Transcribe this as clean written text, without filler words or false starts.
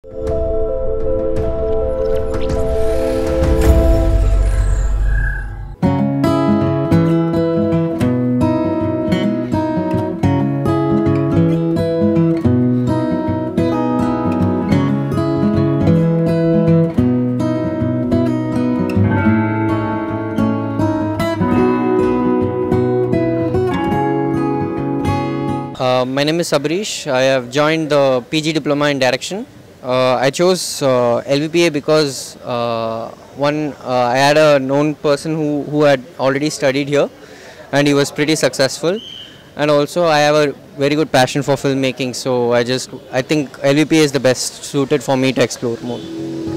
My name is Sabrish. I have joined the PG Diploma in Direction. I chose LVPA because I had a known person who had already studied here and he was pretty successful, and also I have a very good passion for filmmaking, so I think LVPA is the best suited for me to explore more.